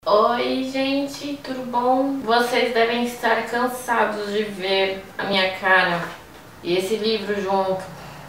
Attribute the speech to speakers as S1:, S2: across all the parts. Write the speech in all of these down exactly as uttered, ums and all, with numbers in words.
S1: Oi gente, tudo bom? Vocês devem estar cansados de ver a minha cara e esse livro junto.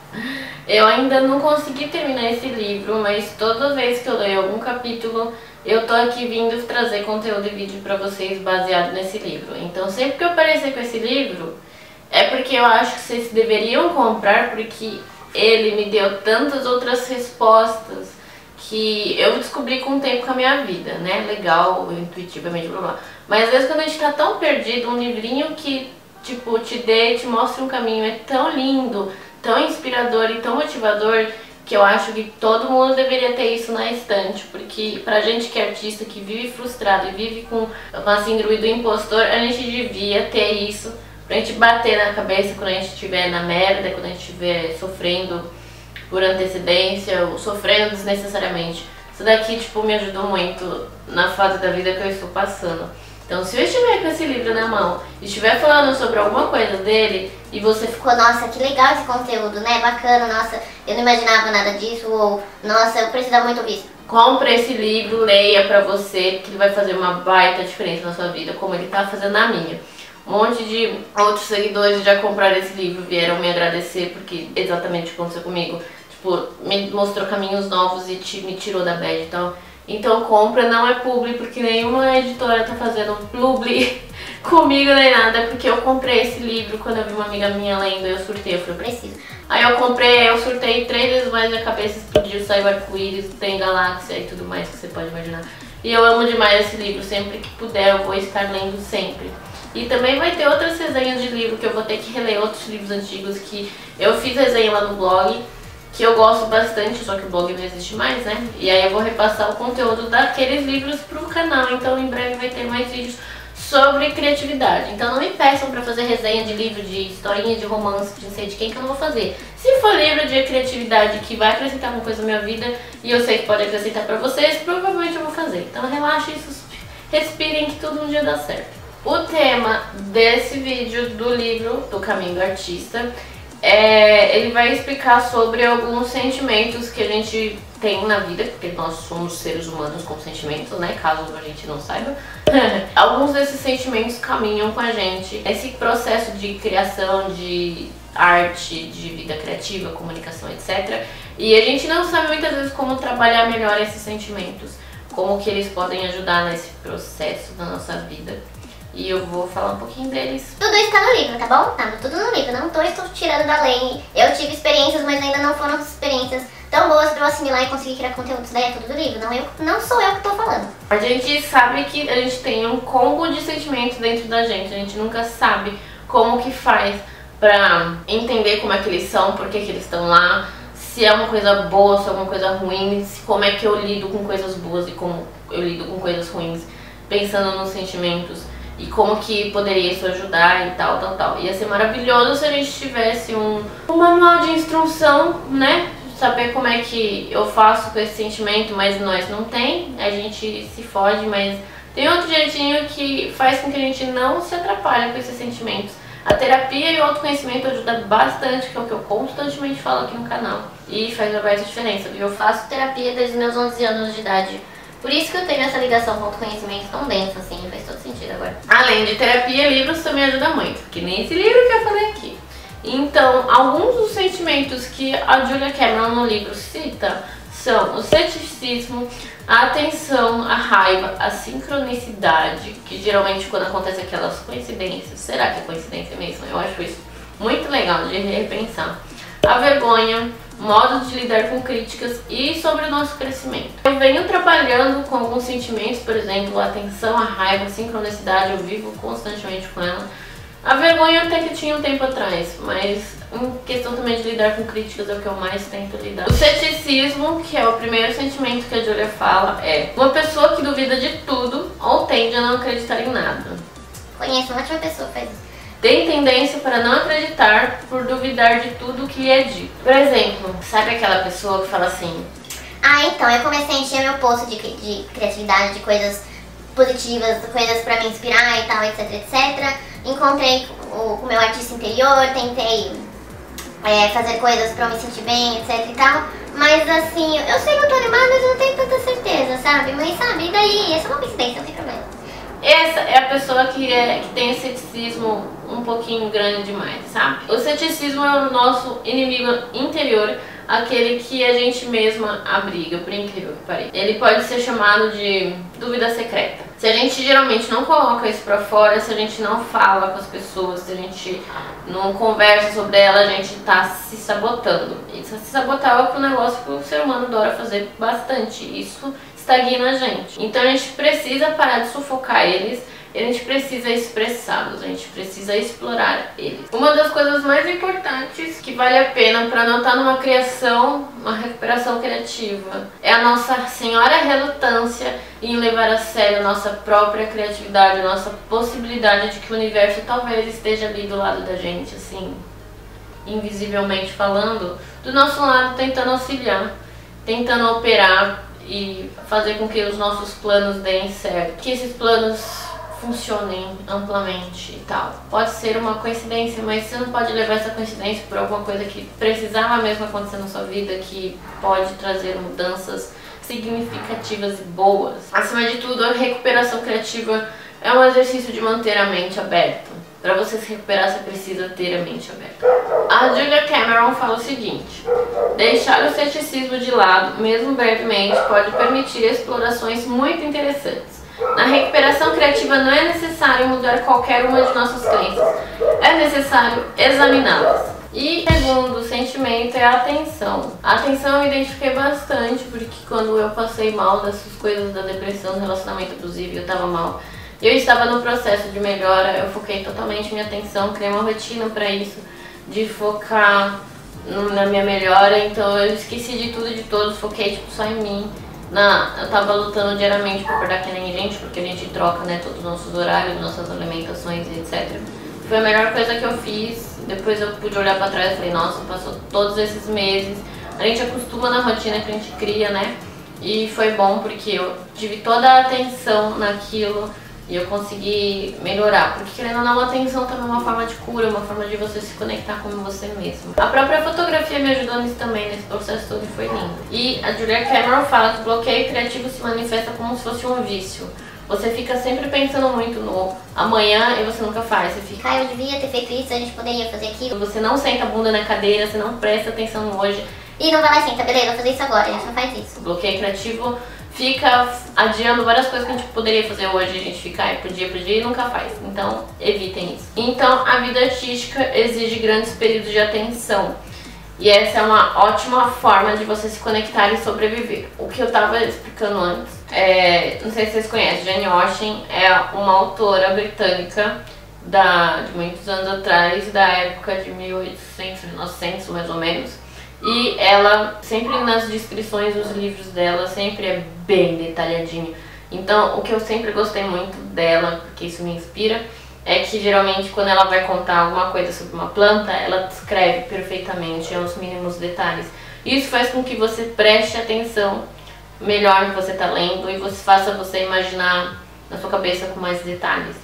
S1: Eu ainda não consegui terminar esse livro, mas toda vez que eu leio algum capítulo, eu tô aqui vindo trazer conteúdo e vídeo pra vocês baseado nesse livro. Então sempre que eu aparecer com esse livro, é porque eu acho que vocês deveriam comprar, porque ele me deu tantas outras respostas que eu descobri com o tempo com a minha vida, né? Legal, intuitivamente, blá blá. Mas às vezes quando a gente tá tão perdido, um livrinho que, tipo, te dê, te mostra um caminho, é tão lindo, tão inspirador e tão motivador, que eu acho que todo mundo deveria ter isso na estante, porque pra gente que é artista, que vive frustrado e vive com a síndrome do impostor, a gente devia ter isso pra gente bater na cabeça quando a gente estiver na merda, quando a gente estiver sofrendo por antecedência ou sofrendo desnecessariamente. Isso daqui, tipo, me ajudou muito na fase da vida que eu estou passando. Então, se eu estiver com esse livro na mão e estiver falando sobre alguma coisa dele e você ficou,
S2: nossa, que legal esse conteúdo, né? Bacana, nossa, eu não imaginava nada disso, ou nossa, eu precisava muito ouvir isso.
S1: Compre esse livro, leia pra você, que ele vai fazer uma baita diferença na sua vida, como ele tá fazendo na minha. Um monte de outros seguidores já compraram esse livro, vieram me agradecer, porque exatamente o que aconteceu comigo. Tipo, me mostrou caminhos novos e te, me tirou da bad e tal. Então compra, não é publi, porque nenhuma editora tá fazendo publi comigo nem nada, porque eu comprei esse livro quando eu vi uma amiga minha lendo, eu surtei, eu falei, preciso. Aí eu comprei, eu surtei três vezes mais, minha cabeça explodiu, saiu arco-íris, tem galáxia e tudo mais que você pode imaginar. E eu amo demais esse livro, sempre que puder eu vou estar lendo sempre. E também vai ter outras resenhas de livro, que eu vou ter que reler outros livros antigos que eu fiz resenha lá no blog, que eu gosto bastante, só que o blog não existe mais, né? E aí eu vou repassar o conteúdo daqueles livros pro canal, então em breve vai ter mais vídeos sobre criatividade. Então não me peçam pra fazer resenha de livro, de historinha, de romance, de não sei de quem, que eu não vou fazer. Se for livro de criatividade que vai acrescentar alguma coisa na minha vida, e eu sei que pode acrescentar pra vocês, provavelmente eu vou fazer. Então relaxem, respirem que tudo um dia dá certo. O tema desse vídeo do livro, do Caminho do Artista, É, ele vai explicar sobre alguns sentimentos que a gente tem na vida, porque nós somos seres humanos com sentimentos, né? Caso a gente não saiba. Alguns desses sentimentos caminham com a gente. Esse processo de criação, de arte, de vida criativa, comunicação, etcétera. E a gente não sabe muitas vezes como trabalhar melhor esses sentimentos, como que eles podem ajudar nesse processo da nossa vida. E eu vou falar um pouquinho deles.
S2: Tudo isso tá no livro, tá bom? Tá tudo no livro, não tô estou tirando da lei. Eu tive experiências, mas ainda não foram experiências tão boas pra eu assimilar e conseguir criar conteúdo. Isso daí é tudo do livro, não, eu, não sou eu que tô falando.
S1: A gente sabe que a gente tem um combo de sentimentos dentro da gente. A gente nunca sabe como que faz pra entender como é que eles são, por que que eles estão lá, se é uma coisa boa, se é uma coisa ruim, se, como é que eu lido com coisas boas e como eu lido com coisas ruins, pensando nos sentimentos. E como que poderia isso ajudar e tal, tal, tal. Ia ser maravilhoso se a gente tivesse um, um manual de instrução, né? Saber como é que eu faço com esse sentimento, mas nós não tem. A gente se fode, mas tem outro jeitinho que faz com que a gente não se atrapalhe com esses sentimentos. A terapia e o autoconhecimento ajudam bastante, que é o que eu constantemente falo aqui no canal. E faz uma baita diferença, viu? Eu faço terapia desde meus onze anos de idade. Por isso que eu tenho essa ligação com o autoconhecimento tão densa, assim, faz todo sentido agora. Além de terapia, livros também ajudam muito, que nem esse livro que eu falei aqui. Então, alguns dos sentimentos que a Julia Cameron no livro cita são o ceticismo, a atenção, a raiva, a sincronicidade, que geralmente quando acontece aquelas coincidências, será que é coincidência mesmo? Eu acho isso muito legal de repensar. A vergonha, modos de lidar com críticas e sobre o nosso crescimento. Eu venho trabalhando com alguns sentimentos, por exemplo, a atenção, a raiva, a sincronicidade, eu vivo constantemente com ela. A vergonha até que tinha um tempo atrás, mas em questão também de lidar com críticas é o que eu mais tento lidar. O ceticismo, que é o primeiro sentimento que a Julia fala, é uma pessoa que duvida de tudo ou tende a não acreditar em nada.
S2: Conheço uma ótima pessoa que faz isso.
S1: Tem tendência para não acreditar por duvidar de tudo que lhe é dito. Por exemplo, sabe aquela pessoa que fala assim:
S2: ah, então, eu comecei a encher meu poço de, de criatividade, de coisas positivas, coisas pra me inspirar e tal, etc, etcétera. Encontrei o, o meu artista interior, tentei é, fazer coisas pra eu me sentir bem, etc e tal. Mas assim, eu sei que eu tô animada, mas eu não tenho tanta certeza, sabe? Mas sabe, e daí? Essa é uma coincidência, não tem problema.
S1: Essa é a pessoa que, é, que tem esse ceticismo um pouquinho grande demais, sabe? O ceticismo é o nosso inimigo interior, aquele que a gente mesma abriga, por incrível que pareça. Ele pode ser chamado de dúvida secreta. Se a gente geralmente não coloca isso pra fora, se a gente não fala com as pessoas, se a gente não conversa sobre ela, a gente tá se sabotando. E se sabotar é o negócio que o ser humano adora fazer bastante. Isso estagna a gente. Então a gente precisa parar de sufocar eles, e a gente precisa expressá-los, a gente precisa explorar eles. Uma das coisas mais importantes que vale a pena para não estar numa criação, uma recuperação criativa, é a nossa senhora relutância em levar a sério a nossa própria criatividade, a nossa possibilidade de que o universo talvez esteja ali do lado da gente, assim, invisivelmente falando, do nosso lado tentando auxiliar, tentando operar e fazer com que os nossos planos deem certo, que esses planos funcionem amplamente e tal. Pode ser uma coincidência, mas você não pode levar essa coincidência por alguma coisa que precisava mesmo acontecer na sua vida, que pode trazer mudanças significativas e boas. Acima de tudo, a recuperação criativa é um exercício de manter a mente aberta. Para você se recuperar, você precisa ter a mente aberta. A Julia Cameron fala o seguinte: deixar o ceticismo de lado, mesmo brevemente, pode permitir explorações muito interessantes. Na recuperação criativa não é necessário mudar qualquer uma de nossas crenças, é necessário examiná-las. E segundo sentimento é a atenção. A atenção eu identifiquei bastante, porque quando eu passei mal dessas coisas da depressão, do relacionamento abusivo, eu tava mal, eu estava no processo de melhora, eu foquei totalmente minha atenção, criei uma rotina para isso, de focar na minha melhora, então eu esqueci de tudo e de todos, foquei tipo só em mim. Na, eu tava lutando diariamente pra acordar que nem gente, porque a gente troca, né, todos os nossos horários, nossas alimentações e etcétera. Foi a melhor coisa que eu fiz. Depois eu pude olhar pra trás e falei, nossa, passou todos esses meses. A gente acostuma na rotina que a gente cria, né? E foi bom porque eu tive toda a atenção naquilo e eu consegui melhorar. Porque querendo ou não, a atenção também é uma forma de cura, uma forma de você se conectar com você mesmo. A própria fotografia me ajudou nisso também, nesse processo todo, e foi lindo. E a Julia Cameron fala que o bloqueio criativo se manifesta como se fosse um vício. Você fica sempre pensando muito no amanhã e você nunca faz. Você fica,
S2: ah, eu devia ter feito isso, a gente poderia fazer aquilo.
S1: Você não senta a bunda na cadeira, você não presta atenção no hoje.
S2: E não vai lá e senta, beleza, vou fazer isso agora, a gente não faz isso.
S1: O bloqueio criativo fica adiando várias coisas que a gente poderia fazer hoje, a gente fica, ai, podia, podia e nunca faz. Então, evitem isso. Então, a vida artística exige grandes períodos de atenção. E essa é uma ótima forma de você se conectar e sobreviver. O que eu tava explicando antes, é, não sei se vocês conhecem, Jane Austen é uma autora britânica da, de muitos anos atrás, da época de mil e oitocentos, mil e novecentos mais ou menos. E ela, sempre nas descrições dos livros dela, sempre é bem detalhadinho. Então, o que eu sempre gostei muito dela, porque isso me inspira, é que geralmente quando ela vai contar alguma coisa sobre uma planta, ela descreve perfeitamente, aos mínimos detalhes. Isso faz com que você preste atenção melhor no que você está lendo e você faça você imaginar na sua cabeça com mais detalhes.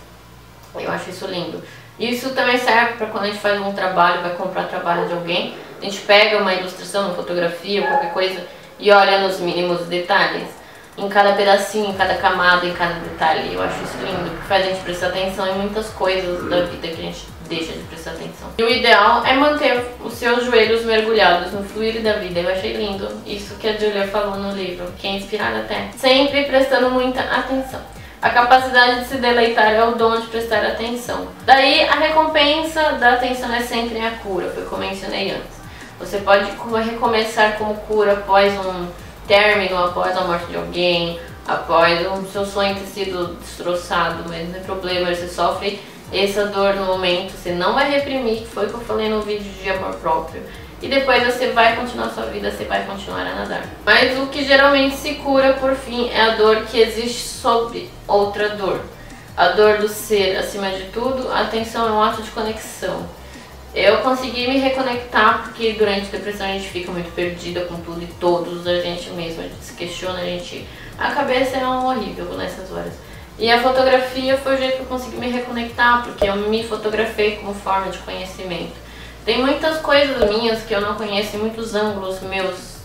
S1: Eu acho isso lindo. Isso também serve para quando a gente faz um trabalho, vai comprar trabalho de alguém, a gente pega uma ilustração, uma fotografia ou qualquer coisa e olha nos mínimos detalhes, em cada pedacinho, em cada camada, em cada detalhe. Eu acho isso lindo, porque faz a gente prestar atenção em muitas coisas da vida que a gente deixa de prestar atenção. E o ideal é manter os seus joelhos mergulhados no fluir da vida. Eu achei lindo isso que a Julia falou no livro, que é inspirada até. Sempre prestando muita atenção. A capacidade de se deleitar é o dom de prestar atenção. Daí a recompensa da atenção é sempre a cura, foi como eu mencionei antes. Você pode recomeçar como cura após um término, após a morte de alguém, após o seu sonho ter sido destroçado, mas não tem problema, você sofre essa dor no momento, você não vai reprimir, que foi o que eu falei no vídeo de amor próprio. E depois você vai continuar a sua vida, você vai continuar a nadar. Mas o que geralmente se cura, por fim, é a dor que existe sobre outra dor. A dor do ser, acima de tudo, a atenção é um ato de conexão. Eu consegui me reconectar porque durante a depressão a gente fica muito perdida com tudo e todos, a gente mesmo, a gente se questiona, a gente... A cabeça é um horrível nessas horas. E a fotografia foi o jeito que eu consegui me reconectar, porque eu me fotografei como forma de conhecimento. Tem muitas coisas minhas que eu não conheço, muitos ângulos meus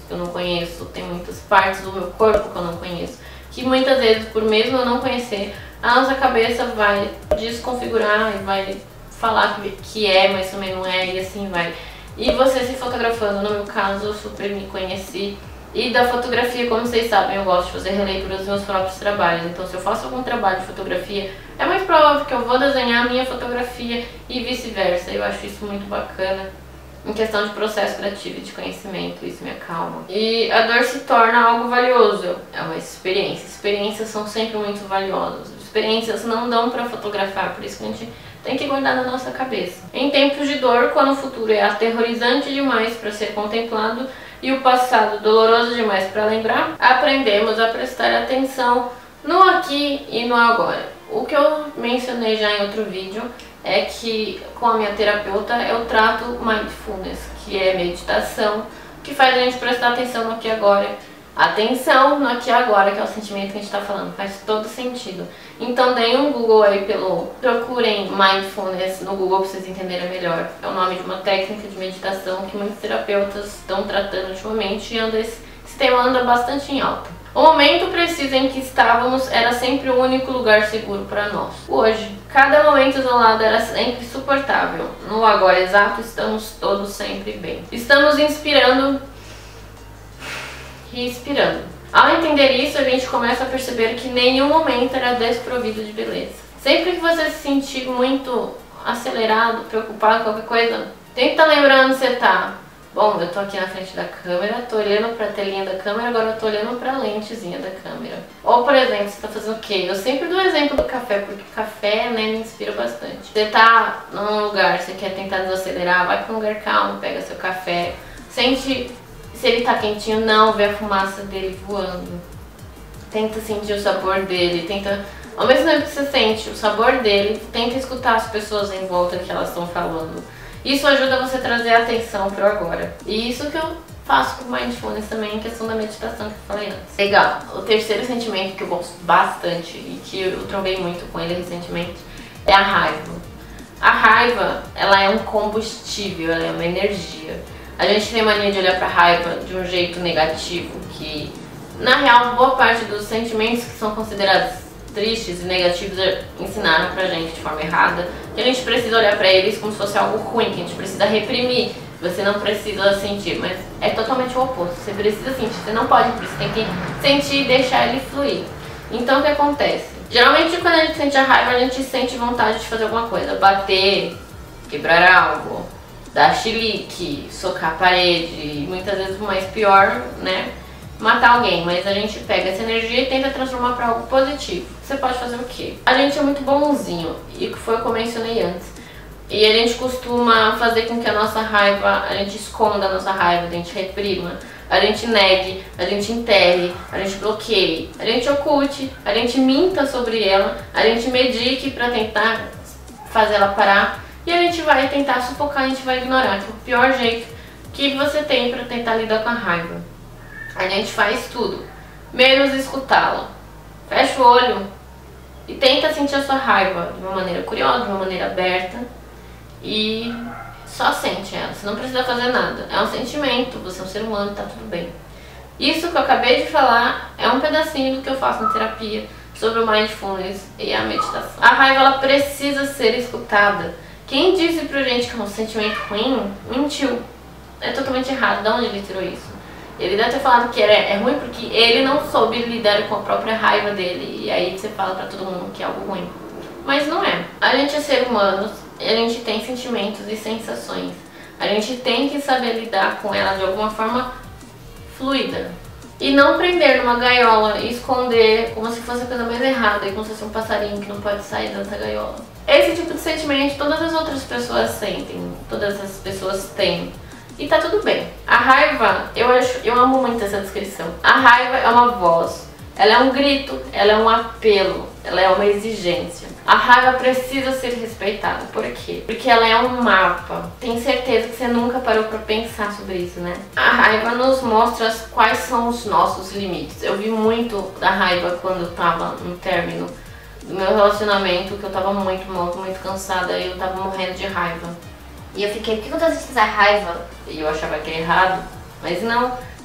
S1: que eu não conheço, tem muitas partes do meu corpo que eu não conheço, que muitas vezes, por mesmo eu não conhecer, a nossa cabeça vai desconfigurar e vai falar que, que é, mas também não é, e assim vai. E você se fotografando, no meu caso, eu super me conheci. E da fotografia, como vocês sabem, eu gosto de fazer releitura dos meus próprios trabalhos. Então, se eu faço algum trabalho de fotografia, é muito provável que eu vou desenhar a minha fotografia e vice-versa. Eu acho isso muito bacana em questão de processo criativo e de conhecimento. Isso me acalma. E a dor se torna algo valioso. É uma experiência. Experiências são sempre muito valiosas. Experiências não dão para fotografar, por isso que a gente tem que guardar na nossa cabeça. Em tempos de dor, quando o futuro é aterrorizante demais para ser contemplado, e o passado doloroso demais para lembrar, aprendemos a prestar atenção no aqui e no agora. O que eu mencionei já em outro vídeo é que com a minha terapeuta eu trato mindfulness, que é meditação, que faz a gente prestar atenção no aqui e agora. Atenção no aqui e agora, que é o sentimento que a gente está falando, faz todo sentido. Então deem um Google aí pelo... Procurem mindfulness no Google para vocês entenderem melhor. É o nome de uma técnica de meditação que muitos terapeutas estão tratando ultimamente e anda esse, esse tema anda bastante em alta. O momento preciso em que estávamos era sempre o único lugar seguro para nós. Hoje, cada momento isolado era sempre suportável. No agora exato, estamos todos sempre bem. Estamos inspirando e expirando. Ao entender isso, a gente começa a perceber que nenhum momento era desprovido de beleza. Sempre que você se sentir muito acelerado, preocupado com qualquer coisa, tenta lembrar onde você tá. Bom, eu tô aqui na frente da câmera, tô olhando pra telinha da câmera, agora eu tô olhando pra lentezinha da câmera. Ou, por exemplo, você tá fazendo o quê? Eu sempre dou o exemplo do café, porque o café, né, me inspira bastante. Você tá num lugar, você quer tentar desacelerar, vai pra um lugar calmo, pega seu café, sente se ele tá quentinho, não, vê a fumaça dele voando. Tenta sentir o sabor dele, tenta... Ao mesmo tempo que você sente o sabor dele, tenta escutar as pessoas em volta que elas estão falando. Isso ajuda você a trazer a atenção pro agora. E isso que eu faço com mindfulness também, em questão da meditação que eu falei antes. Legal, o terceiro sentimento que eu gosto bastante e que eu trombei muito com ele recentemente é a raiva. A raiva, ela é um combustível, ela é uma energia. A gente tem mania de olhar pra raiva de um jeito negativo, que na real boa parte dos sentimentos que são considerados tristes e negativos ensinaram pra gente de forma errada que a gente precisa olhar pra eles como se fosse algo ruim, que a gente precisa reprimir, você não precisa sentir, mas é totalmente o oposto, você precisa sentir, você não pode, você tem que sentir e deixar ele fluir. Então o que acontece? Geralmente quando a gente sente a raiva, a gente sente vontade de fazer alguma coisa, bater, quebrar algo, dar chilique, socar a parede, e muitas vezes o mais pior, né, matar alguém, mas a gente pega essa energia e tenta transformar para algo positivo. Você pode fazer o quê? A gente é muito bonzinho, e que foi o que eu mencionei antes. E a gente costuma fazer com que a nossa raiva, a gente esconda a nossa raiva, a gente reprima, a gente negue, a gente enterre, a gente bloqueie, a gente oculte, a gente minta sobre ela, a gente medique para tentar fazer ela parar, e a gente vai tentar sufocar, a gente vai ignorar, que é o pior jeito que você tem para tentar lidar com a raiva. A gente faz tudo, menos escutá-la. Fecha o olho e tenta sentir a sua raiva de uma maneira curiosa, de uma maneira aberta, e só sente ela, você não precisa fazer nada. É um sentimento, você é um ser humano, tá tudo bem. Isso que eu acabei de falar é um pedacinho do que eu faço na terapia sobre o mindfulness e a meditação. A raiva, ela precisa ser escutada. Quem disse pra gente que é um sentimento ruim, mentiu. É totalmente errado. De onde ele tirou isso? Ele deve ter falado que é, é ruim porque ele não soube lidar com a própria raiva dele. E aí você fala pra todo mundo que é algo ruim. Mas não é. A gente é ser humano, a gente tem sentimentos e sensações. A gente tem que saber lidar com ela de alguma forma fluida. E não prender numa gaiola e esconder como se fosse a coisa mais errada e como se fosse um passarinho que não pode sair dessa gaiola. Esse tipo de sentimento todas as outras pessoas sentem, todas as pessoas têm. E tá tudo bem. A raiva, eu acho, eu amo muito essa descrição. A raiva é uma voz, ela é um grito, ela é um apelo, ela é uma exigência. A raiva precisa ser respeitada. Por quê? Porque ela é um mapa. Tenho certeza que você nunca parou pra pensar sobre isso, né? A raiva nos mostra quais são os nossos limites. Eu vi muito da raiva quando eu tava no término do meu relacionamento, que eu tava muito mal, muito cansada e eu tava morrendo de raiva. E eu fiquei, por que eu tô sentindo essa raiva? E eu achava que era errado, mas não.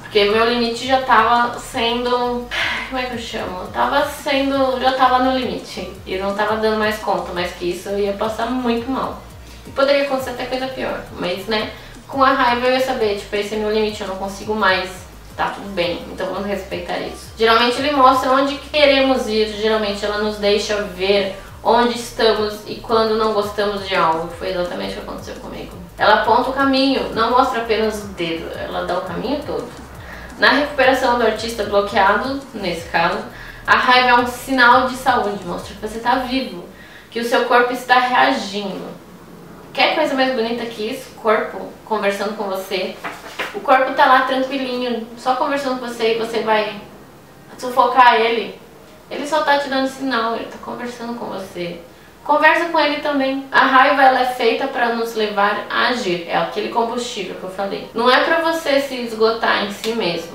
S1: Porque meu limite já tava sendo... Como é que eu chamo? Tava sendo... Já tava no limite. E não tava dando mais conta, mas que isso eu ia passar muito mal. E poderia acontecer até coisa pior. Mas, né, com a raiva eu ia saber, tipo, esse é meu limite, eu não consigo mais. Tá tudo bem, então vamos respeitar isso. Geralmente ele mostra onde queremos ir. Geralmente ela nos deixa ver onde estamos e quando não gostamos de algo. Foi exatamente o que aconteceu comigo. Ela aponta o caminho, não mostra apenas o dedo, ela dá o caminho todo. Na recuperação do artista bloqueado, nesse caso, a raiva é um sinal de saúde, mostra que você está vivo, que o seu corpo está reagindo. Quer coisa mais bonita que isso? Corpo conversando com você. O corpo tá lá tranquilinho, só conversando com você e você vai sufocar ele. Ele só tá te dando sinal, ele tá conversando com você. Conversa com ele também. A raiva ela é feita para nos levar a agir. É aquele combustível que eu falei. Não é para você se esgotar em si mesmo.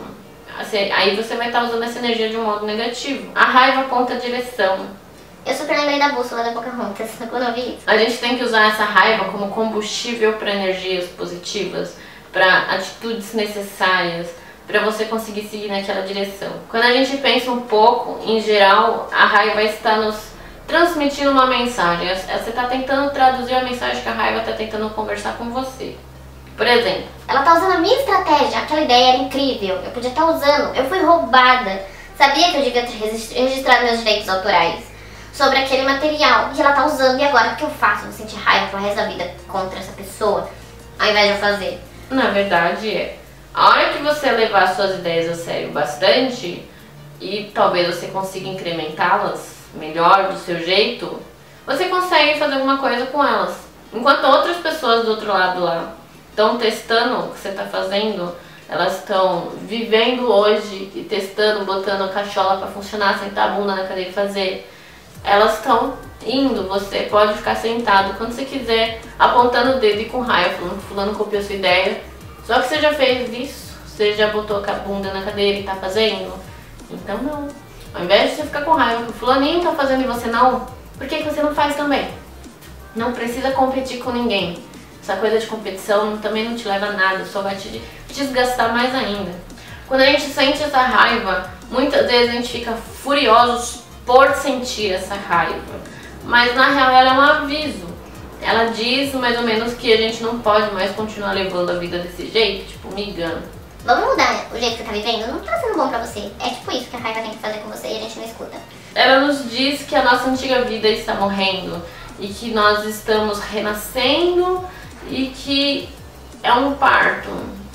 S1: Aí você vai estar usando essa energia de um modo negativo. A raiva aponta a direção.
S2: Eu super lembrei da bússola da Pocahontas quando eu vi isso.
S1: A gente tem que usar essa raiva como combustível para energias positivas, para atitudes necessárias, para você conseguir seguir naquela direção. Quando a gente pensa um pouco, em geral, a raiva está nos transmitindo uma mensagem. Você está tentando traduzir a mensagem que a raiva está tentando conversar com você. Por exemplo,
S2: ela tá usando a minha estratégia, aquela ideia era incrível, eu podia estar usando, eu fui roubada. Sabia que eu devia ter registrado meus direitos autorais sobre aquele material, e ela tá usando, e agora o que eu faço? Eu vou sentir raiva pro resto da vida contra essa pessoa, ao invés de eu fazer.
S1: Na verdade é, a hora que você levar suas ideias a sério bastante, e talvez você consiga incrementá-las melhor do seu jeito, você consegue fazer alguma coisa com elas. Enquanto outras pessoas do outro lado lá estão testando o que você está fazendo, elas estão vivendo hoje e testando, botando a cachola para funcionar, sentar a bunda na cadeira e fazer. Elas estão indo, você pode ficar sentado quando você quiser, apontando o dedo e com raiva, falando que fulano copiou sua ideia. Só que você já fez isso, você já botou a bunda na cadeira e está fazendo. Então não. Ao invés de você ficar com raiva que o fulaninho tá fazendo e você não, por que que você não faz também? Não precisa competir com ninguém. Essa coisa de competição também não te leva a nada, só vai te desgastar mais ainda. Quando a gente sente essa raiva, muitas vezes a gente fica furiosos por sentir essa raiva. Mas na real ela é um aviso. Ela diz mais ou menos que a gente não pode mais continuar levando a vida desse jeito, tipo, miga.
S2: Vamos mudar o jeito que você tá vivendo? Não tá sendo bom pra você. É tipo isso que a raiva tem que fazer com você e a gente não escuta.
S1: Ela nos diz que a nossa antiga vida está morrendo e que nós estamos renascendo e que é um parto.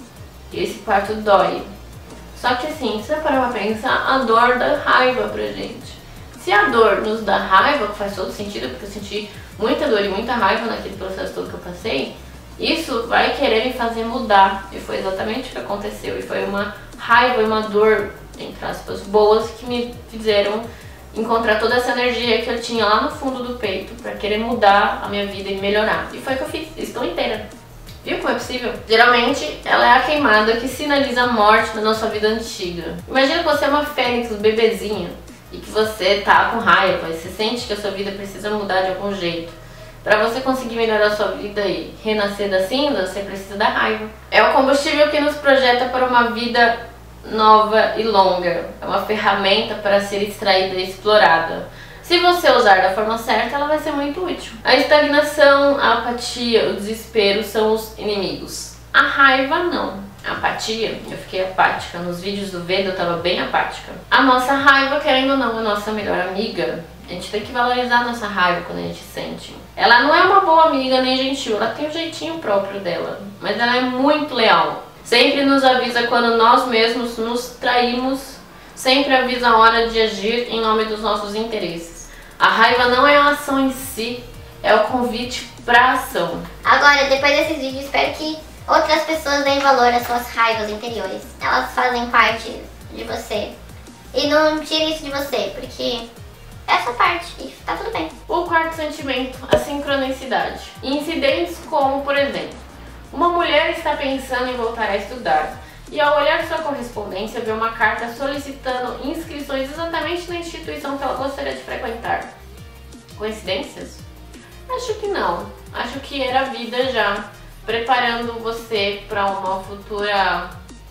S1: E esse parto dói. Só que assim, se você parar pra pensar, a dor dá raiva pra gente. Se a dor nos dá raiva, que faz todo sentido, porque eu senti muita dor e muita raiva naquele processo todo que eu passei, isso vai querer me fazer mudar. E foi exatamente o que aconteceu. E foi uma raiva e uma dor, entre aspas, boas que me fizeram encontrar toda essa energia que eu tinha lá no fundo do peito pra querer mudar a minha vida e melhorar. E foi o que eu fiz. Estou inteira. Viu como é possível? Geralmente, ela é a queimada que sinaliza a morte da nossa vida antiga. Imagina que você é uma fênix, um bebezinho, e que você tá com raiva, e você sente que a sua vida precisa mudar de algum jeito. Para você conseguir melhorar a sua vida e renascer da cinza, você precisa da raiva. É o combustível que nos projeta para uma vida nova e longa. É uma ferramenta para ser extraída e explorada. Se você usar da forma certa, ela vai ser muito útil. A estagnação, a apatia, o desespero são os inimigos. A raiva não. A apatia, eu fiquei apática. Nos vídeos do Veda eu tava bem apática. A nossa raiva, querendo ou não, é a nossa melhor amiga. A gente tem que valorizar a nossa raiva quando a gente sente. Ela não é uma boa amiga nem gentil, ela tem o jeitinho próprio dela. Mas ela é muito leal. Sempre nos avisa quando nós mesmos nos traímos. Sempre avisa a hora de agir em nome dos nossos interesses. A raiva não é a ação em si, é o convite pra ação.
S2: Agora, depois desses vídeos, espero que outras pessoas deem valor às suas raivas interiores. Elas fazem parte de você. E não tire isso de você, porque essa parte e tá tudo bem.
S1: O quarto sentimento, a sincronicidade. Incidentes como, por exemplo, uma mulher está pensando em voltar a estudar e ao olhar sua correspondência vê uma carta solicitando inscrições exatamente na instituição que ela gostaria de frequentar. Coincidências? Acho que não. Acho que era a vida já preparando você para uma futura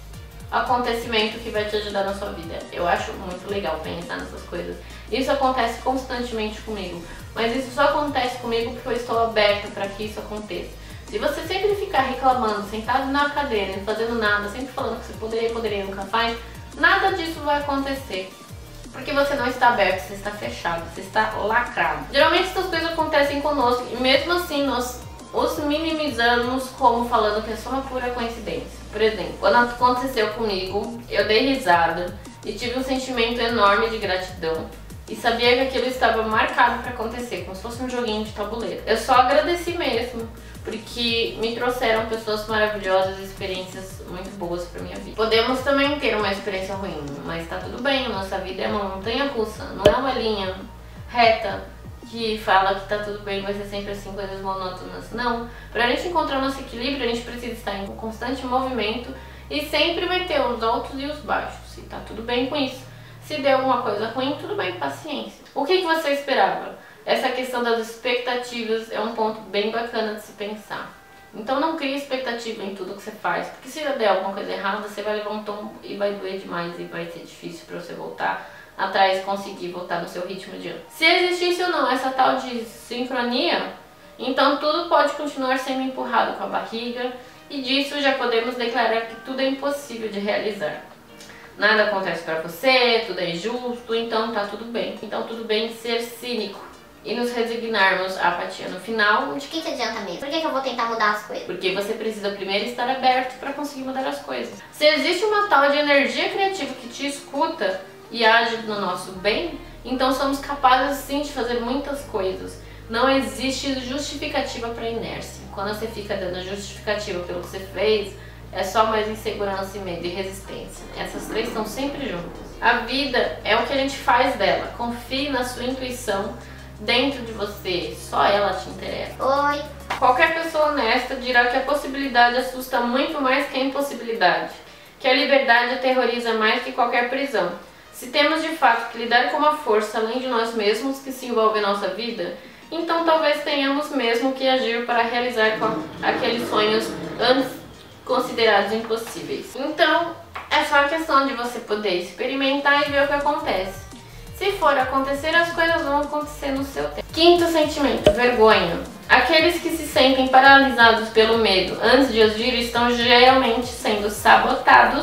S1: acontecimento que vai te ajudar na sua vida. Eu acho muito legal pensar nessas coisas. Isso acontece constantemente comigo, mas isso só acontece comigo porque eu estou aberta para que isso aconteça. Se você sempre ficar reclamando, sentado na cadeira, não fazendo nada, sempre falando que você poderia, poderia, nunca faz, nada disso vai acontecer. Porque você não está aberto, você está fechado, você está lacrado. Geralmente essas coisas acontecem conosco e mesmo assim nós os minimizamos como falando que é só uma pura coincidência. Por exemplo, quando aconteceu comigo, eu dei risada e tive um sentimento enorme de gratidão e sabia que aquilo estava marcado para acontecer, como se fosse um joguinho de tabuleiro. Eu só agradeci mesmo, porque me trouxeram pessoas maravilhosas e experiências muito boas para minha vida. Podemos também ter uma experiência ruim, mas tá tudo bem, a nossa vida é uma montanha-russa, não é uma linha reta que fala que tá tudo bem, vai ser sempre assim, coisas monótonas. Não, pra gente encontrar nosso equilíbrio, a gente precisa estar em constante movimento e sempre vai ter os altos e os baixos, e tá tudo bem com isso. Se der alguma coisa ruim, tudo bem, paciência. O que, que você esperava? Essa questão das expectativas é um ponto bem bacana de se pensar. Então não crie expectativa em tudo que você faz, porque se der alguma coisa errada, você vai levar um tombo e vai doer demais e vai ser difícil pra você voltar atrás e conseguir voltar no seu ritmo de antes. Se existisse ou não essa tal de sincronia, então tudo pode continuar sendo empurrado com a barriga e disso já podemos declarar que tudo é impossível de realizar. Nada acontece pra você, tudo é injusto, então tá tudo bem. Então tudo bem ser cínico e nos resignarmos à apatia no final.
S2: De que, que adianta mesmo? Por que, que eu vou tentar mudar as coisas?
S1: Porque você precisa primeiro estar aberto para conseguir mudar as coisas. Se existe uma tal de energia criativa que te escuta e age no nosso bem, então somos capazes sim de fazer muitas coisas. Não existe justificativa para inércia. Quando você fica dando justificativa pelo que você fez, é só mais insegurança, medo e resistência. Essas três estão sempre juntas. A vida é o que a gente faz dela. Confie na sua intuição dentro de você, só ela te interessa.
S2: Oi.
S1: Qualquer pessoa honesta dirá que a possibilidade assusta muito mais que a impossibilidade, que a liberdade aterroriza mais que qualquer prisão. Se temos de fato que lidar com uma força além de nós mesmos que se envolve em nossa vida, então talvez tenhamos mesmo que agir para realizar aqueles sonhos antes considerados impossíveis. Então, é só a questão de você poder experimentar e ver o que acontece. Se for acontecer, as coisas vão acontecer no seu tempo. Quinto sentimento, vergonha. Aqueles que se sentem paralisados pelo medo antes de agir estão geralmente sendo sabotados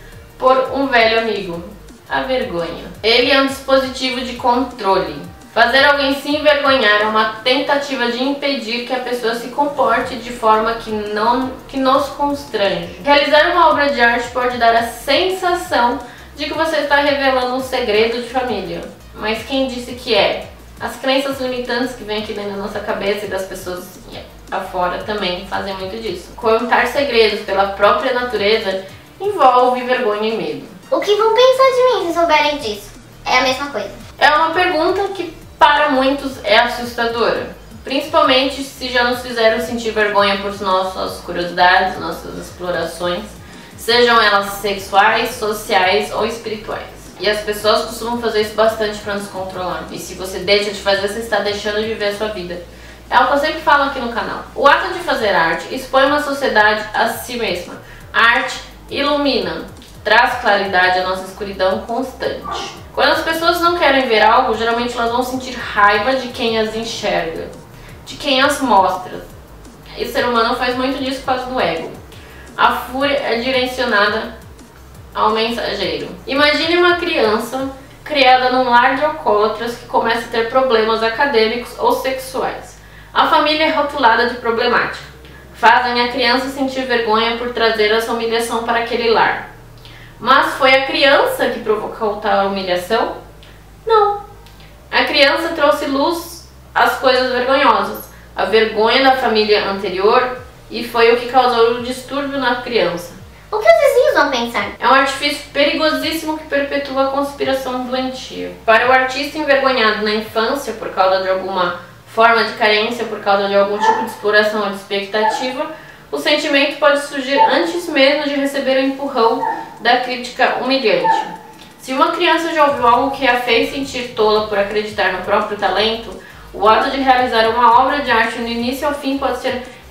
S1: por um velho amigo. A vergonha. Ele é um dispositivo de controle. Fazer alguém se envergonhar é uma tentativa de impedir que a pessoa se comporte de forma que, não, que nos constrange. Realizar uma obra de arte pode dar a sensação de que você está revelando um segredo de família. Mas quem disse que é? As crenças limitantes que vêm aqui dentro da nossa cabeça e das pessoas afora também fazem muito disso. Contar segredos pela própria natureza envolve vergonha e medo.
S2: O que vão pensar de mim se souberem disso? É a mesma coisa.
S1: É uma pergunta que para muitos é assustadora, principalmente se já nos fizeram sentir vergonha por nossas curiosidades, nossas explorações, sejam elas sexuais, sociais ou espirituais. E as pessoas costumam fazer isso bastante para nos controlar. E se você deixa de fazer, você está deixando de viver a sua vida. É algo que eu sempre falo aqui no canal. O ato de fazer arte expõe uma sociedade a si mesma. A arte ilumina, traz claridade à nossa escuridão constante. Quando as pessoas não querem ver algo, geralmente elas vão sentir raiva de quem as enxerga, de quem as mostra. E o ser humano faz muito disso por causa do ego. A fúria é direcionada ao mensageiro. Imagine uma criança criada num lar de alcoólatras que começa a ter problemas acadêmicos ou sexuais. A família é rotulada de problemática. Fazem a criança sentir vergonha por trazer essa humilhação para aquele lar. Mas foi a criança que provocou tal humilhação? Não. A criança trouxe luz às coisas vergonhosas, a vergonha da família anterior, e foi o que causou o distúrbio na criança.
S2: O que os vizinhos vão pensar?
S1: É um artifício perigosíssimo que perpetua a conspiração doentia. Para o artista envergonhado na infância por causa de alguma forma de carência, por causa de algum tipo de exploração ou de expectativa, o sentimento pode surgir antes mesmo de receber o empurrão da crítica humilhante. Se uma criança já ouviu algo que a fez sentir tola por acreditar no próprio talento, o ato de realizar uma obra de arte do início ao fim pode ser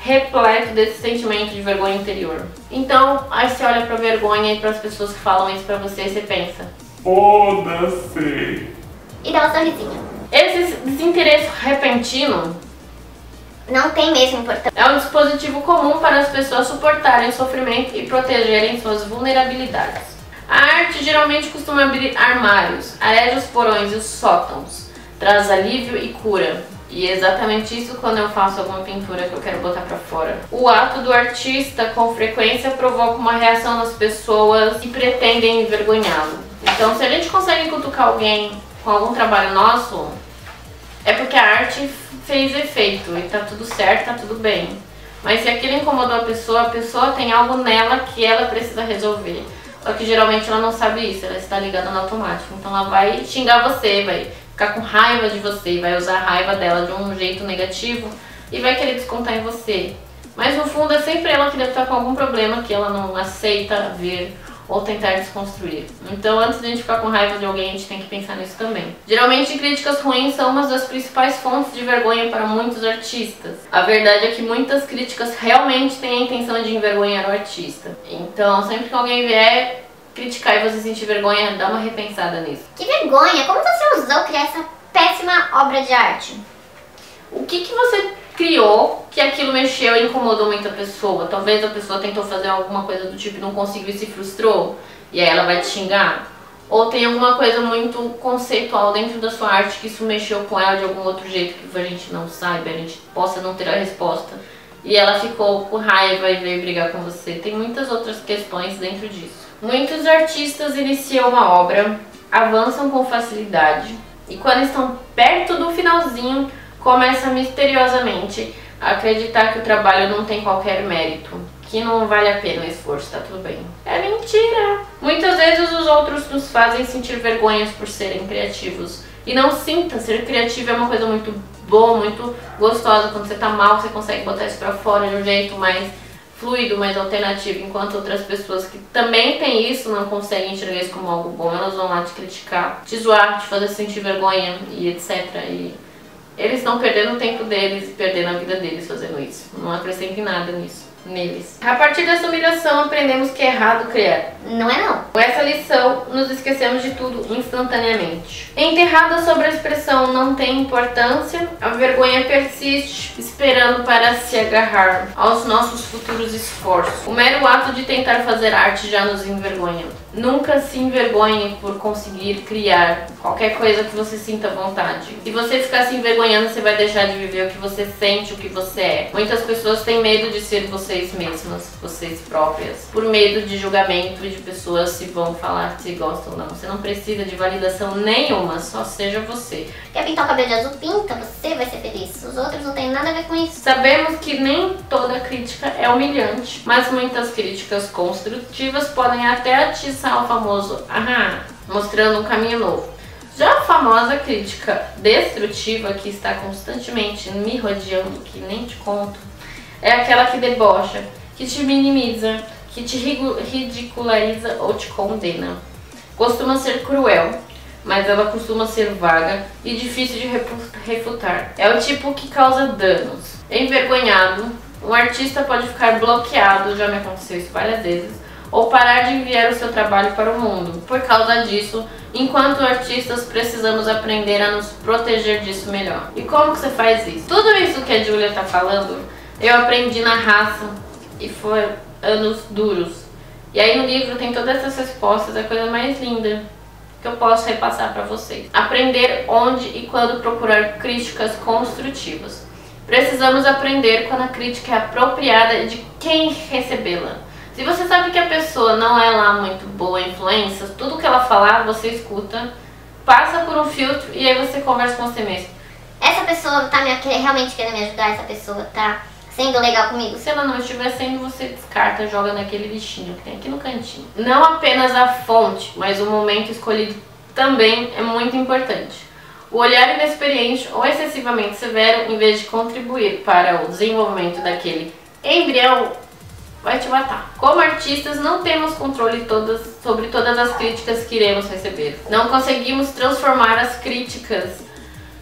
S1: repleto desse sentimento de vergonha interior. Então, aí você olha pra vergonha e para as pessoas que falam isso pra você e você pensa:
S3: foda-se.
S2: E dá um sorrisinho.
S1: Esse desinteresse repentino
S2: não tem mesmo importância.
S1: é um dispositivo comum para as pessoas suportarem o sofrimento e protegerem suas vulnerabilidades. A arte geralmente costuma abrir armários, areja os porões e os sótãos, traz alívio e cura. E é exatamente isso quando eu faço alguma pintura que eu quero botar pra fora. O ato do artista, com frequência, provoca uma reação nas pessoas que pretendem envergonhá-lo. Então, se a gente consegue cutucar alguém com algum trabalho nosso, é porque a arte fez efeito e tá tudo certo, tá tudo bem. Mas se aquilo incomodou a pessoa, a pessoa tem algo nela que ela precisa resolver. Só que geralmente ela não sabe isso, ela está ligada no automático. Então ela vai xingar você, vai ficar com raiva de você, vai usar a raiva dela de um jeito negativo e vai querer descontar em você. Mas no fundo é sempre ela que deve estar com algum problema que ela não aceita ver ou tentar desconstruir. Então, antes de a gente ficar com raiva de alguém, a gente tem que pensar nisso também. Geralmente, críticas ruins são uma das principais fontes de vergonha para muitos artistas. A verdade é que muitas críticas realmente têm a intenção de envergonhar o artista. Então, sempre que alguém vier criticar e você sentir vergonha, dá uma repensada nisso.
S2: Que vergonha! Como você ousou criar essa péssima obra de arte?
S1: O que que você criou que aquilo mexeu e incomodou muito a pessoa? Talvez a pessoa tentou fazer alguma coisa do tipo e não conseguiu e se frustrou, e aí ela vai te xingar. Ou tem alguma coisa muito conceitual dentro da sua arte que isso mexeu com ela de algum outro jeito que a gente não saiba, a gente possa não ter a resposta, e ela ficou com raiva e veio brigar com você. Tem muitas outras questões dentro disso. Muitos artistas iniciam uma obra, avançam com facilidade, e quando estão perto do finalzinho, começa misteriosamente a acreditar que o trabalho não tem qualquer mérito, que não vale a pena o esforço, tá tudo bem. É mentira! Muitas vezes os outros nos fazem sentir vergonhas por serem criativos. E não sinta, ser criativo é uma coisa muito boa, muito gostosa. Quando você tá mal, você consegue botar isso pra fora de um jeito mais fluido, mais alternativo, enquanto outras pessoas que também têm isso não conseguem enxergar isso como algo bom. Elas vão lá te criticar, te zoar, te fazer sentir vergonha e etcétera. E eles estão perdendo o tempo deles e perdendo a vida deles fazendo isso. Não acrescente nada nisso, neles. A partir dessa humilhação, aprendemos que é errado criar.
S2: Não é não.
S1: Com essa lição, nos esquecemos de tudo instantaneamente. Enterrada sobre a expressão não tem importância, a vergonha persiste, esperando para se agarrar aos nossos futuros esforços. O mero ato de tentar fazer arte já nos envergonha. Nunca se envergonhe por conseguir criar qualquer coisa que você sinta vontade. Se você ficar se envergonhando, você vai deixar de viver o que você sente, o que você é. Muitas pessoas têm medo de ser vocês mesmas, vocês próprias, por medo de julgamento de pessoas se vão falar se gostam ou não. Você não precisa de validação nenhuma, só seja você.
S2: Quer pintar o cabelo de azul? Pinta, você vai ser feliz. Os outros não tem nada a ver com isso.
S1: Sabemos que nem toda crítica é humilhante, mas muitas críticas construtivas podem até atiçar o famoso aham, mostrando um caminho novo. Já a famosa crítica destrutiva, que está constantemente me rodeando, que nem te conto, é aquela que debocha, que te minimiza, que te ridiculariza ou te condena. Costuma ser cruel, mas ela costuma ser vaga e difícil de refutar. É o tipo que causa danos. Envergonhado, um artista pode ficar bloqueado, já me aconteceu isso várias vezes, ou parar de enviar o seu trabalho para o mundo. Por causa disso, enquanto artistas precisamos aprender a nos proteger disso melhor. E como que você faz isso? Tudo isso que a Julia tá falando, eu aprendi na raça e foi anos duros. E aí no livro tem todas essas respostas, é a coisa mais linda que eu posso repassar para vocês. Aprender onde e quando procurar críticas construtivas. Precisamos aprender quando a crítica é apropriada e de quem recebê-la. Se você sabe que a pessoa não é lá muito boa influência, tudo que ela falar você escuta, passa por um filtro e aí você conversa com você mesmo.
S2: Essa pessoa tá me, realmente querendo me ajudar, essa pessoa tá sendo legal comigo?
S1: Se ela não estiver sendo, você descarta, joga naquele lixinho que tem aqui no cantinho. Não apenas a fonte, mas o momento escolhido também é muito importante. O olhar inexperiente ou excessivamente severo, em vez de contribuir para o desenvolvimento daquele embrião, vai te matar. Como artistas, não temos controle todas, sobre todas as críticas que iremos receber. Não conseguimos transformar as críticas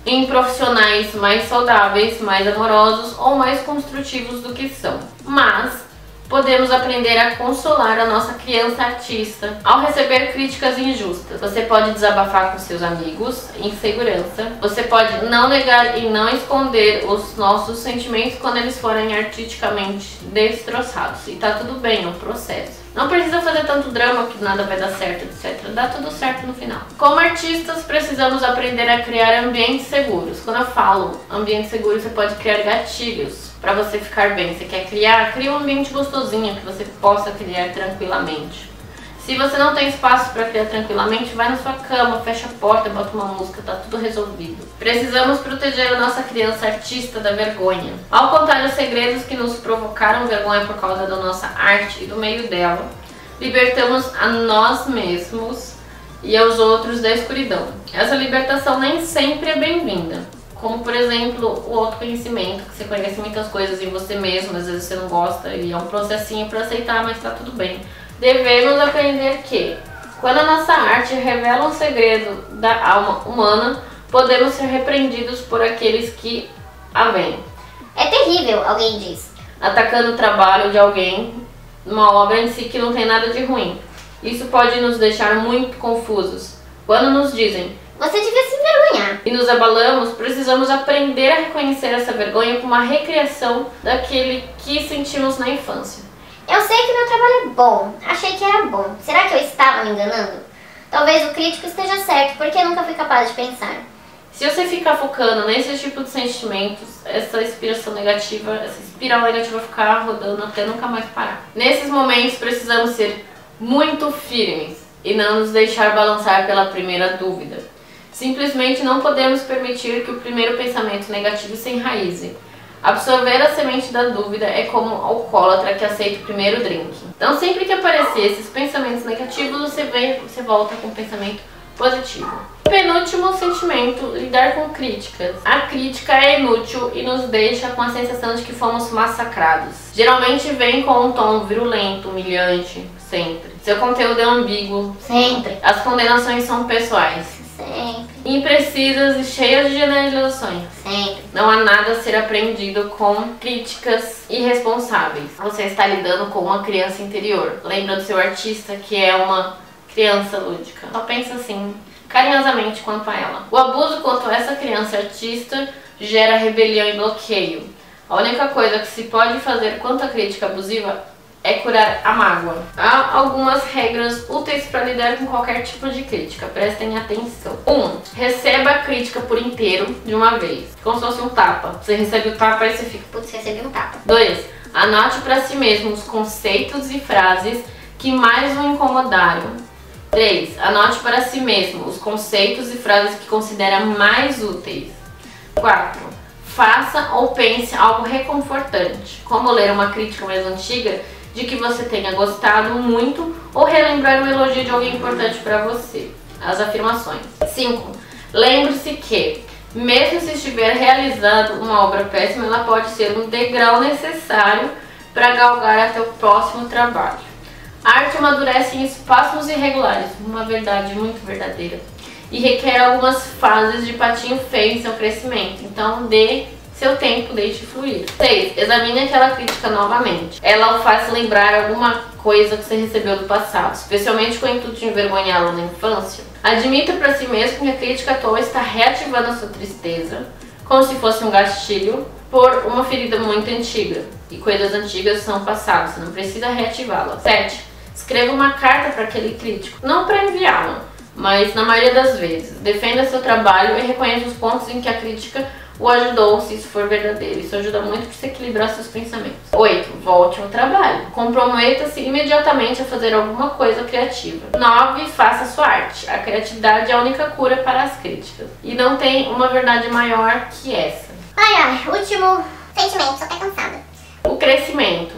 S1: em profissionais mais saudáveis, mais amorosos ou mais construtivos do que são. Mas podemos aprender a consolar a nossa criança artista ao receber críticas injustas. Você pode desabafar com seus amigos em segurança. Você pode não negar e não esconder os nossos sentimentos quando eles forem artisticamente destroçados. E tá tudo bem, é um processo. Não precisa fazer tanto drama que nada vai dar certo, etcétera. Dá tudo certo no final. Como artistas, precisamos aprender a criar ambientes seguros. Quando eu falo ambiente seguro, você pode criar gatilhos para você ficar bem. Você quer criar? Cria um ambiente gostosinho que você possa criar tranquilamente. Se você não tem espaço para criar tranquilamente, vai na sua cama, fecha a porta, bota uma música, tá tudo resolvido. Precisamos proteger a nossa criança artista da vergonha. Ao contar os segredos que nos provocaram vergonha por causa da nossa arte e do meio dela, libertamos a nós mesmos e aos outros da escuridão. Essa libertação nem sempre é bem-vinda. Como, por exemplo, o autoconhecimento, que você conhece muitas coisas em você mesmo, às vezes você não gosta e é um processinho para aceitar, mas tá tudo bem. Devemos aprender que, quando a nossa arte revela um segredo da alma humana, podemos ser repreendidos por aqueles que a veem.
S2: É terrível, alguém diz.
S1: Atacando o trabalho de alguém, uma obra em si que não tem nada de ruim. Isso pode nos deixar muito confusos. Quando nos dizem,
S2: você devia se envergonhar,
S1: e nos abalamos, precisamos aprender a reconhecer essa vergonha como uma recriação daquele que sentimos na infância.
S2: Eu sei que meu trabalho é bom, achei que era bom. Será que eu estava me enganando? Talvez o crítico esteja certo, porque nunca fui capaz de pensar.
S1: Se você ficar focando nesse tipo de sentimentos, essa inspiração negativa, essa espiral negativa vai ficar rodando até nunca mais parar. Nesses momentos precisamos ser muito firmes e não nos deixar balançar pela primeira dúvida. Simplesmente não podemos permitir que o primeiro pensamento negativo se enraize. Absorver a semente da dúvida é como um alcoólatra que aceita o primeiro drink. Então sempre que aparecer esses pensamentos negativos, você, vem, você volta com um pensamento positivo. Penúltimo sentimento, lidar com críticas. A crítica é inútil e nos deixa com a sensação de que fomos massacrados. Geralmente vem com um tom virulento, humilhante, sempre. Seu conteúdo é ambíguo,
S2: sempre.
S1: As condenações são pessoais.
S2: Sempre.
S1: Imprecisas e cheias de generalizações.
S2: Sempre.
S1: Não há nada a ser aprendido com críticas irresponsáveis. Você está lidando com uma criança interior. Lembra do seu artista que é uma criança lúdica. Só pensa assim, carinhosamente quanto a ela. O abuso quanto a essa criança artista gera rebelião e bloqueio. A única coisa que se pode fazer quanto à crítica abusiva é curar a mágoa. Há algumas regras úteis para lidar com qualquer tipo de crítica. Prestem atenção. um. Receba a crítica por inteiro de uma vez. Como se fosse um tapa. Você recebe o tapa e você fica,
S2: putz, recebi um tapa.
S1: dois. Anote para si mesmo os conceitos e frases que mais o incomodaram. três. Anote para si mesmo os conceitos e frases que considera mais úteis. quatro. Faça ou pense algo reconfortante, como ler uma crítica mais antiga de que você tenha gostado muito ou relembrar um elogio de alguém importante para você. As afirmações. cinco. Lembre-se que, mesmo se estiver realizando uma obra péssima, ela pode ser um degrau necessário para galgar até o próximo trabalho. A arte amadurece em espaços irregulares, uma verdade muito verdadeira, e requer algumas fases de patinho feio em seu crescimento, então dê seu tempo, deixe fluir. seis. Examine aquela crítica novamente. Ela o faz lembrar alguma coisa que você recebeu do passado, especialmente com o intuito de envergonhá-lo na infância. Admita para si mesmo que a crítica atual está reativando a sua tristeza, como se fosse um gatilho por uma ferida muito antiga. E coisas antigas são passadas, você não precisa reativá-la. sete. Escreva uma carta para aquele crítico, não para enviá-la, mas na maioria das vezes. Defenda seu trabalho e reconheça os pontos em que a crítica o ajudou, se isso for verdadeiro. Isso ajuda muito para você equilibrar seus pensamentos. oito. Volte ao trabalho. Comprometa-se imediatamente a fazer alguma coisa criativa. nove. Faça sua arte. A criatividade é a única cura para as críticas. E não tem uma verdade maior que essa.
S2: Ai, ai, último sentimento, tô até cansada.
S1: O crescimento.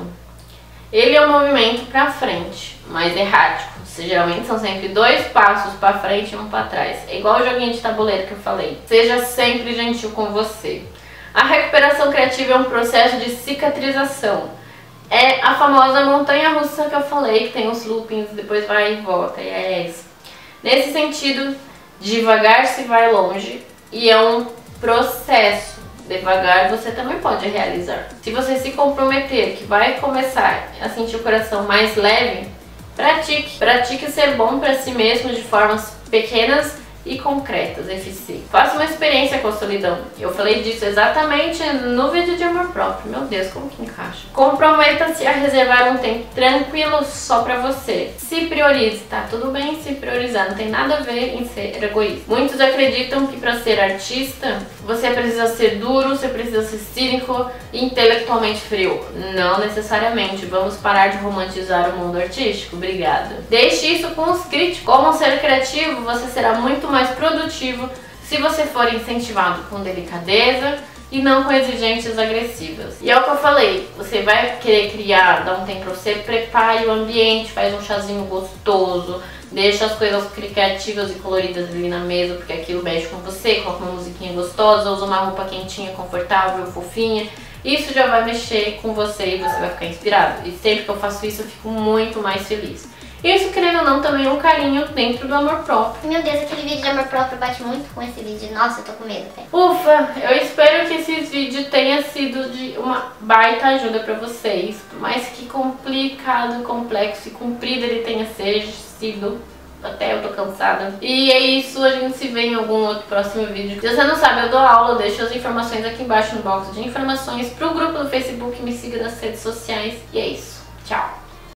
S1: Ele é um movimento para frente, mas errático. Geralmente são sempre dois passos para frente e um para trás. É igual o joguinho de tabuleiro que eu falei. Seja sempre gentil com você. A recuperação criativa é um processo de cicatrização. É a famosa montanha russa que eu falei, que tem os loopings, depois vai e volta. E é isso. Nesse sentido, devagar se vai longe e é um processo. Devagar você também pode realizar. Se você se comprometer que vai começar a sentir o coração mais leve, pratique. Pratique ser bom para si mesmo de formas pequenas e concretas, eficientes. Faça uma experiência com a solidão. Eu falei disso exatamente no vídeo de amor próprio. Meu Deus, como que encaixa? Comprometa-se a reservar um tempo tranquilo só pra você. Se priorize, tá tudo bem se priorizar, não tem nada a ver em ser egoísta. Muitos acreditam que para ser artista, você precisa ser duro, você precisa ser cínico e intelectualmente frio. Não necessariamente. Vamos parar de romantizar o mundo artístico. Obrigada. Deixe isso com os críticos. Como ser criativo, você será muito mais produtivo se você for incentivado com delicadeza e não com exigências agressivas. E é o que eu falei, você vai querer criar, dar um tempo pra você, prepare o ambiente, faz um chazinho gostoso, deixa as coisas criativas e coloridas ali na mesa, porque aquilo mexe com você, coloca uma musiquinha gostosa, usa uma roupa quentinha, confortável, fofinha. Isso já vai mexer com você e você vai ficar inspirado. E sempre que eu faço isso eu fico muito mais feliz. Isso, querendo ou não, também é um carinho dentro do amor próprio.
S2: Meu Deus, aquele vídeo de amor próprio bate muito com esse vídeo. Nossa, eu tô com medo, velho.
S1: Ufa, eu espero que esse vídeo tenha sido de uma baita ajuda pra vocês. Por mais que complicado, complexo e comprido ele tenha sido, até eu tô cansada. E é isso, a gente se vê em algum outro próximo vídeo. Se você não sabe, eu dou aula, eu deixo as informações aqui embaixo no box de informações pro grupo do Facebook, me siga nas redes sociais. E é isso, tchau!